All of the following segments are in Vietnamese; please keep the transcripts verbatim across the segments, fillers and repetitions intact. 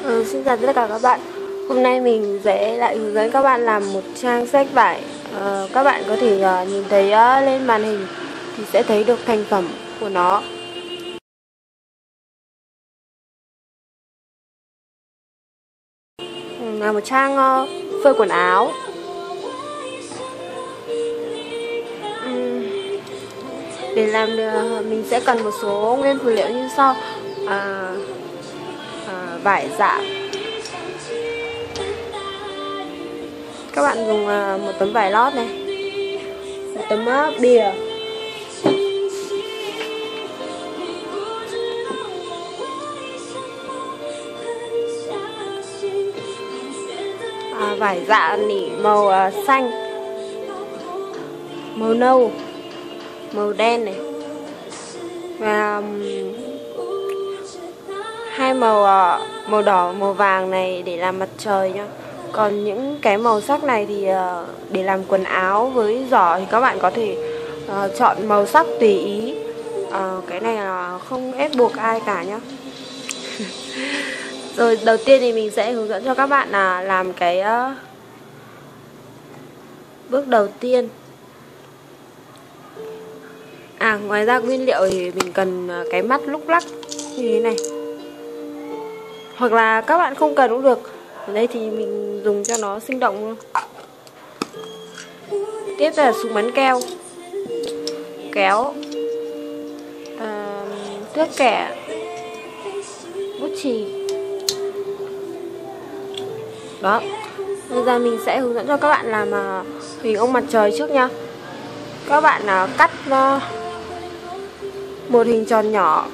Ừ, xin chào tất cả các bạn. Hôm nay mình sẽ lại hướng dẫn các bạn làm một trang sách vải. Ờ, các bạn có thể uh, nhìn thấy uh, lên màn hình thì sẽ thấy được thành phẩm của nó. Ừ, là một trang uh, phơi quần áo. Ừ, để làm được, mình sẽ cần một số nguyên phụ liệu như sau. À, à, vải dạ. Các bạn dùng uh, một tấm vải lót này, một tấm uh, bìa, à, vải dạ nỉ màu uh, xanh, màu nâu, màu đen này, và um, hai màu uh, màu đỏ, màu vàng này để làm mặt trời nhá. Còn những cái màu sắc này thì uh, để làm quần áo với giỏ thì các bạn có thể uh, chọn màu sắc tùy ý. Uh, cái này là không ép buộc ai cả nhá. Rồi đầu tiên thì mình sẽ hướng dẫn cho các bạn là làm cái uh, bước đầu tiên. À, ngoài ra nguyên liệu thì mình cần cái mắt lúc lắc như thế này, hoặc là các bạn không cần cũng được. Ở đây thì mình dùng cho nó sinh động luôn. Tiếp là súng bắn keo, kéo, à, thước kẻ, bút chì. Đó. Bây giờ mình sẽ hướng dẫn cho các bạn làm uh, hình ông mặt trời trước nha. Các bạn uh, cắt uh, một hình tròn nhỏ.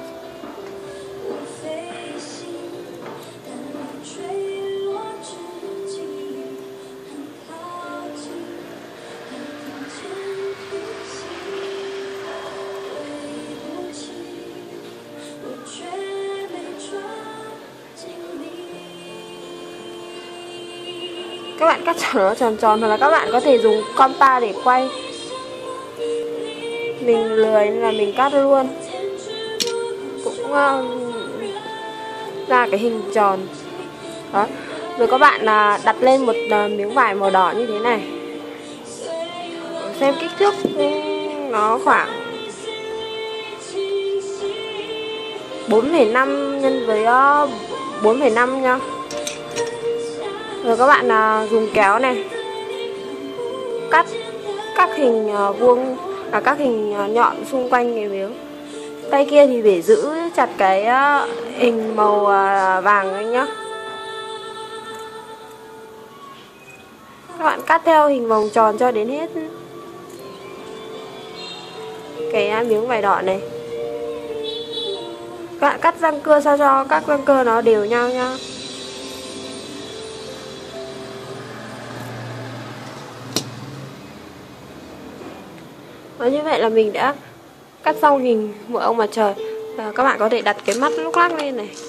Các bạn cắt cho nó tròn tròn, hoặc là các bạn có thể dùng compa để quay. Mình lười nên là mình cắt luôn, cũng uh, ra cái hình tròn. Đó. Rồi các bạn uh, đặt lên một uh, miếng vải màu đỏ như thế này. Xem kích thước nó khoảng bốn phẩy năm nhân với uh, bốn phẩy năm nha. Rồi các bạn uh, dùng kéo này cắt các hình uh, vuông, và các hình uh, nhọn xung quanh cái miếng. Tay kia thì để giữ chặt cái uh, hình màu uh, vàng ấy nhá. Các bạn cắt theo hình vòng tròn cho đến hết cái uh, miếng vải đỏ này. Các bạn cắt răng cưa sao cho các răng cưa nó đều nhau nha. Và như vậy là mình đã cắt xong hình một ông mặt trời. Và các bạn có thể đặt cái mắt lúc lắc lên này.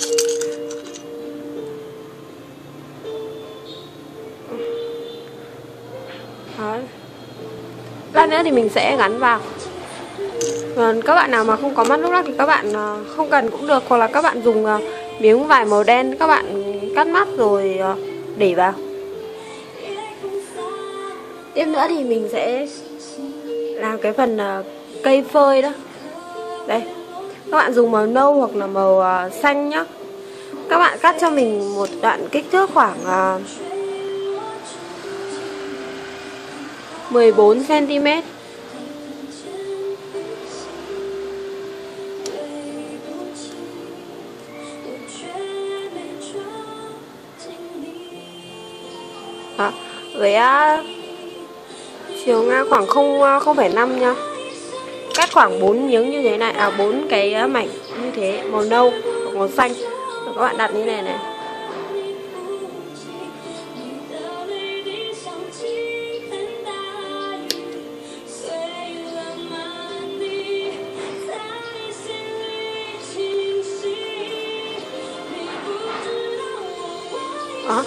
Đó. Lát nữa thì mình sẽ gắn vào. Còn các bạn nào mà không có mắt lúc lắc thì các bạn không cần cũng được, hoặc là các bạn dùng miếng vải màu đen các bạn cắt mắt rồi để vào. Tiếp nữa thì mình sẽ làm cái phần uh, cây phơi đó. Đây, các bạn dùng màu nâu hoặc là màu uh, xanh nhá. Các bạn cắt cho mình một đoạn kích thước khoảng uh, mười bốn xăng ti mét. Đó, với uh, chiều ngang khoảng không phẩy năm nha. Cắt khoảng bốn miếng như thế này, à bốn cái mảnh như thế, màu nâu hoặc màu xanh. Rồi các bạn đặt như này này. Đó.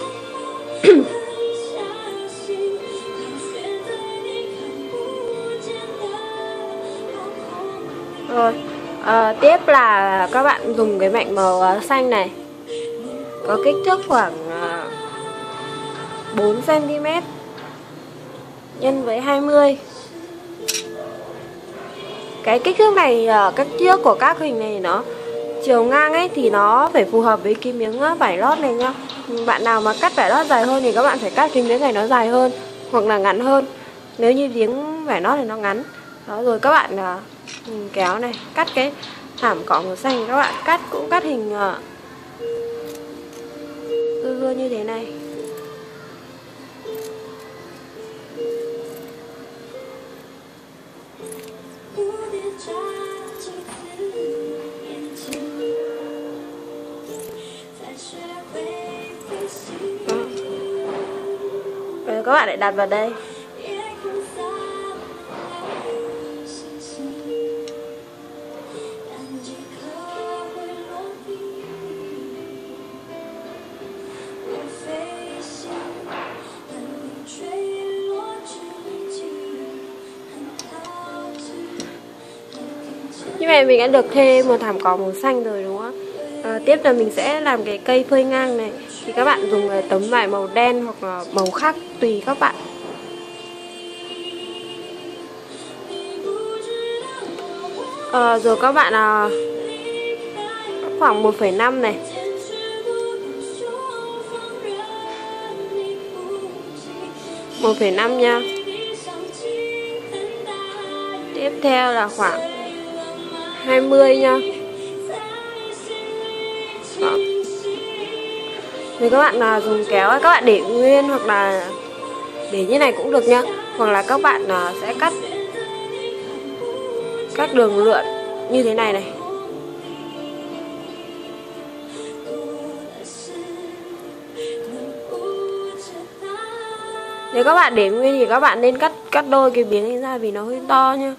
Rồi, à, tiếp là các bạn dùng cái mảnh màu xanh này có kích thước khoảng bốn xăng ti mét nhân với hai mươi. Cái kích thước này, các chiếc của các hình này nó chiều ngang ấy thì nó phải phù hợp với cái miếng vải lót này nhá. Bạn nào mà cắt vải lót dài hơn thì các bạn phải cắt cái miếng này nó dài hơn hoặc là ngắn hơn. Nếu như miếng vải lót này nó ngắn. Đó, rồi các bạn uh, kéo này, cắt cái thảm cỏ màu xanh, các bạn cắt cũng cắt hình uh, ưa ưa như thế này. Rồi các bạn lại đặt vào đây. Như vậy mình đã được thêm một thảm cỏ màu xanh rồi đúng không ạ? À, tiếp là mình sẽ làm cái cây phơi ngang này. Thì các bạn dùng tấm vải màu đen hoặc là màu khác tùy các bạn. À, rồi các bạn à, khoảng một phẩy năm này. một phẩy năm nha. Tiếp theo là khoảng hai mươi nha. Đó. Thì các bạn là dùng kéo, các bạn để nguyên hoặc là để như này cũng được nha. Hoặc là các bạn là sẽ cắt các đường lượn như thế này này. Nếu các bạn để nguyên thì các bạn nên cắt cắt đôi cái miếng này ra vì nó hơi to nha.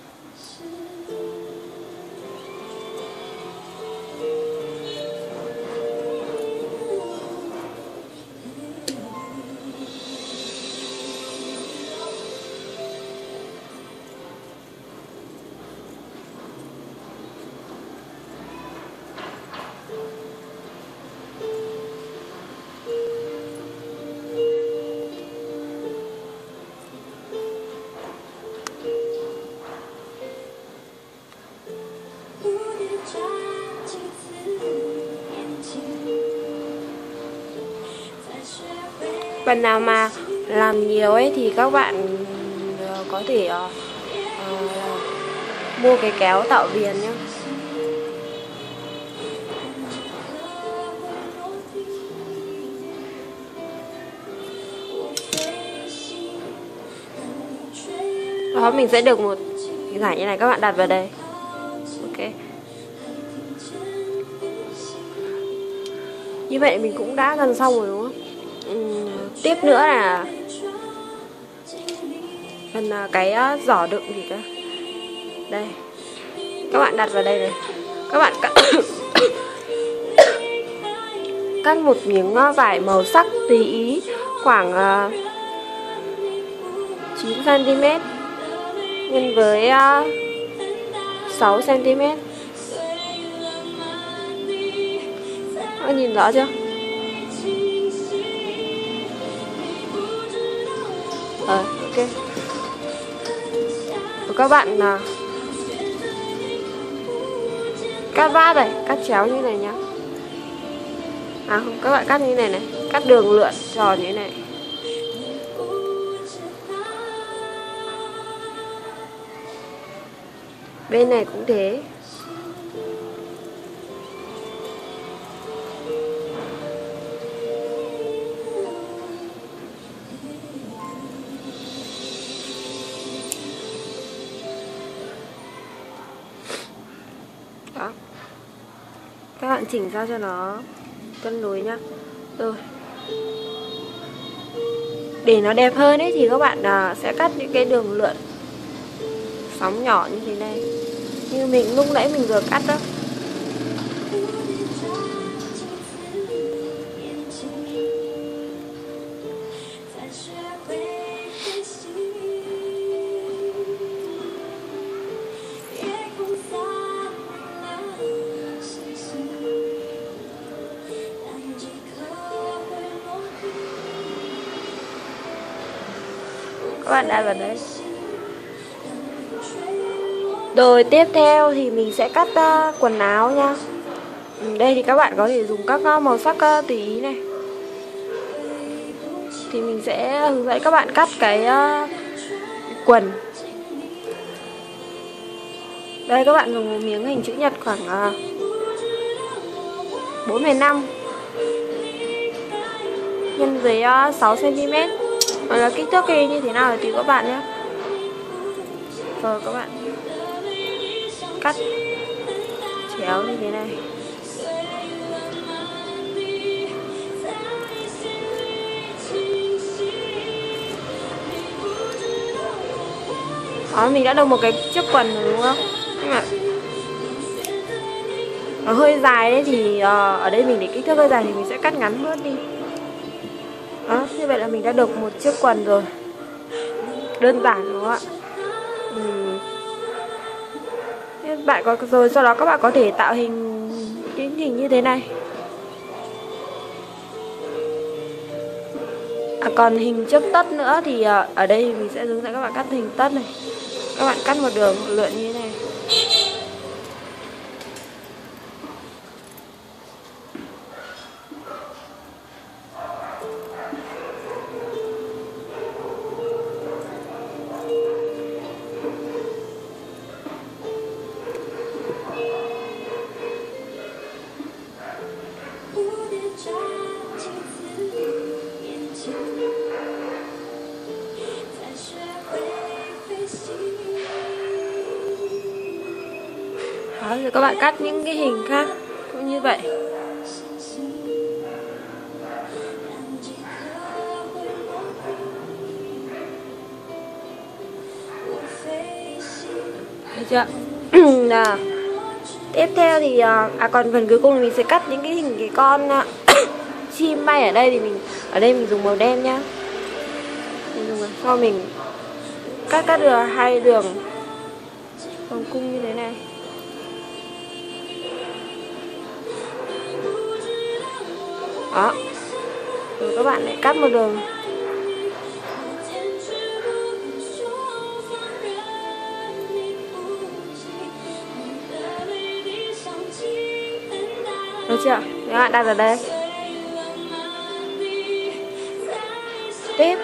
Bạn nào mà làm nhiều ấy thì các bạn có thể uh, uh, mua cái kéo tạo viền nhá. Đó, mình sẽ được một cái giải như này, các bạn đặt vào đây. Ok. Như vậy mình cũng đã gần xong rồi đúng không? Uhm, tiếp nữa là phần cái giỏ đựng gì cơ. Đây. Các bạn đặt vào đây này. Các bạn cắt cắt một miếng vải màu sắc tùy ý khoảng uh, chín xăng ti mét nhân với uh, sáu xăng ti mét. Các nhìn rõ chưa? Ờ, ok. Và các bạn là cắt vát này, cắt chéo như này nhá. À không, các bạn cắt như này này, cắt đường lượn tròn như thế này. Bên này cũng thế. Đó. Các bạn chỉnh sao cho nó cân đối nhá. Rồi. Để nó đẹp hơn ấy thì các bạn sẽ cắt những cái đường lượn sóng nhỏ như thế này. Như mình lúc nãy mình vừa cắt đó. các bạn đặt vào đấy. Rồi tiếp theo thì mình sẽ cắt uh, quần áo nha. Ừ, đây thì các bạn có thể dùng các uh, màu sắc uh, tùy ý này. Thì mình sẽ hướng dẫn các bạn cắt cái uh, quần. Đây các bạn dùng một miếng hình chữ nhật khoảng uh, bốn phẩy năm nhân với uh, sáu xăng ti mét. Hoặc là kích thước cây như thế nào thì tùy các bạn nhé. Rồi các bạn cắt chéo như thế này. Đó, mình đã được một cái chiếc quần rồi đúng không? Nhưng mà nó hơi dài đấy thì uh, ở đây mình để kích thước hơi dài thì mình sẽ cắt ngắn bớt đi. Đó, như vậy là mình đã được một chiếc quần rồi. Đơn giản đúng không ạ? Uhm. Bạn có rồi sau đó các bạn có thể tạo hình những hình như thế này. À, còn hình trước tất nữa thì uh, ở đây mình sẽ hướng dẫn các bạn cắt hình tất này. Các bạn cắt một đường lượn như thế này. Đó, rồi các bạn cắt những cái hình khác cũng như vậy. Được chưa? Nào. Tiếp theo thì à còn phần cuối cùng thì mình sẽ cắt những cái hình cái con chim bay ở đây thì mình ở đây mình dùng màu đen nhá. Mình dùng sau mình cắt cắt được hai đường vòng cung như thế này. Đó. Rồi các bạn lại cắt một đường. Được chưa? Các bạn đặt ở đây. Tiếp.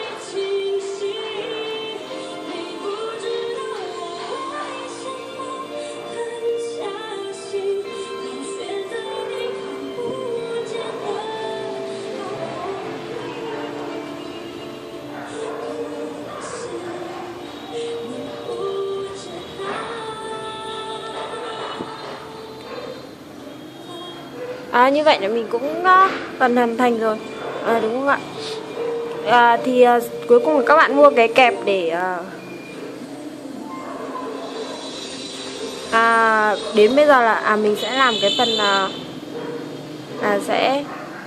À, như vậy là mình cũng uh, gần hoàn thành rồi, à, đúng không ạ? À, thì uh, cuối cùng thì các bạn mua cái kẹp để uh, à, đến bây giờ là à mình sẽ làm cái phần uh, là sẽ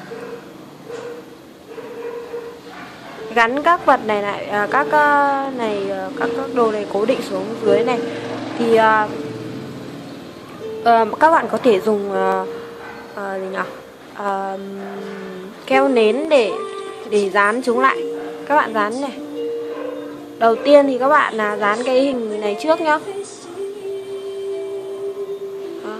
gắn các vật này lại, uh, các uh, này uh, các các đồ này cố định xuống dưới này thì uh, uh, các bạn có thể dùng uh, uh, gì nhỉ? Uh, keo nến để để dán chúng lại. Các bạn dán này. Đầu tiên thì các bạn là dán cái hình này trước nhá. Đó.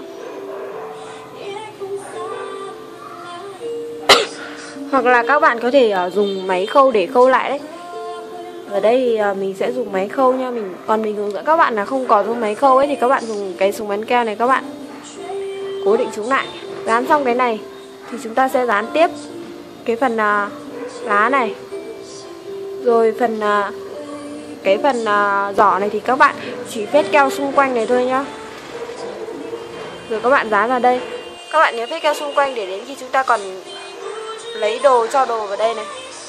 Hoặc là các bạn có thể uh, dùng máy khâu để khâu lại đấy. Ở đây thì uh, mình sẽ dùng máy khâu nha. Mình còn mình hướng dẫn các bạn là không có dùng máy khâu ấy thì các bạn dùng cái súng bắn keo này, các bạn cố định chúng lại. Dán xong cái này thì chúng ta sẽ dán tiếp cái phần uh, lá này. Rồi phần uh, cái phần uh, giỏ này thì các bạn chỉ phết keo xung quanh này thôi nhá. Rồi các bạn dán vào đây. Các bạn nhớ phết keo xung quanh để đến khi chúng ta còn lấy đồ cho đồ vào đây này.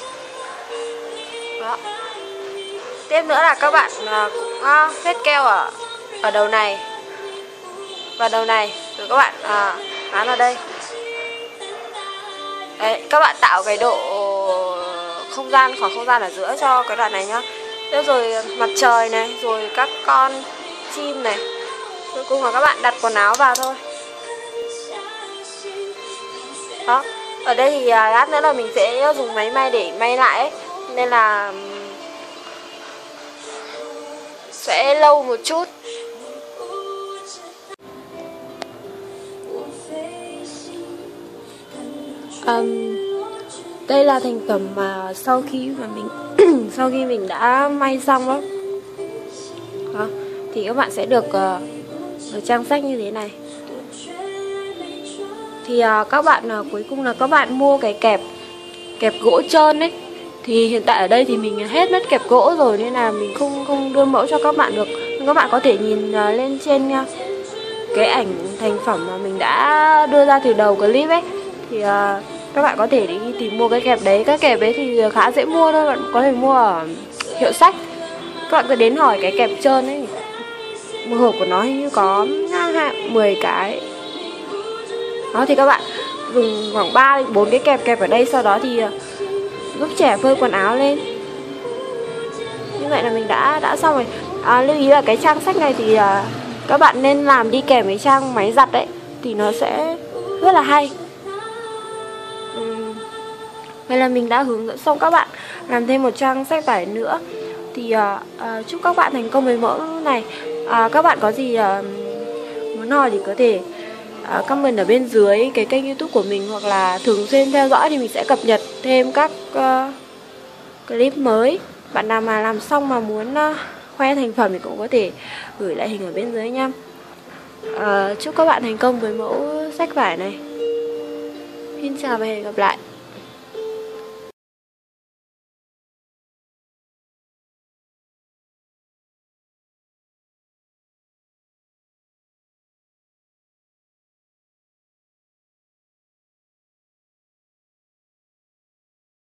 Đó. Tiếp nữa là các bạn uh, cũng uh, phết keo ở ở đầu này và đầu này. Rồi các bạn uh, dán vào đây. Đấy, các bạn tạo cái độ không gian, khoảng không gian ở giữa cho cái đoạn này nhá. Tiếp rồi mặt trời này, rồi các con chim này. Cuối cùng là các bạn đặt quần áo vào thôi. Đó. Ở đây thì lát nữa là mình sẽ dùng máy may để may lại ấy. Nên là sẽ lâu một chút. Um, đây là thành phẩm mà sau khi mà mình sau khi mình đã may xong đó. Đó, thì các bạn sẽ được uh, được trang sách như thế này. Thì uh, các bạn uh, cuối cùng là các bạn mua cái kẹp kẹp gỗ trơn ấy. Thì hiện tại ở đây thì mình hết mất kẹp gỗ rồi nên là mình không không đưa mẫu cho các bạn được. Nhưng các bạn có thể nhìn uh, lên trên uh, cái ảnh thành phẩm mà mình đã đưa ra từ đầu clip ấy, thì uh, các bạn có thể đi tìm mua cái kẹp đấy. Cái kẹp đấy thì khá dễ mua thôi, bạn có thể mua ở hiệu sách. Các bạn cứ đến hỏi cái kẹp trơn ấy, một hộp của nó hình như có mười cái. Đó, thì các bạn dùng khoảng ba đến bốn cái kẹp kẹp ở đây, sau đó thì giúp trẻ phơi quần áo lên. Như vậy là mình đã đã xong rồi. À, lưu ý là cái trang sách này thì uh, các bạn nên làm đi kèm với trang máy giặt đấy, thì nó sẽ rất là hay. uhm. Vậy là mình đã hướng dẫn xong các bạn làm thêm một trang sách vải nữa. Thì uh, uh, chúc các bạn thành công với mẫu này. uh, Các bạn có gì uh, muốn hỏi thì có thể uh, comment ở bên dưới cái kênh YouTube của mình, hoặc là thường xuyên theo dõi thì mình sẽ cập nhật thêm các uh, clip mới. Bạn nào mà làm xong mà muốn uh, khoe thành phẩm thì cũng có thể gửi lại hình ở bên dưới nha. uh, Chúc các bạn thành công với mẫu sách vải này. Xin chào và hẹn gặp lại.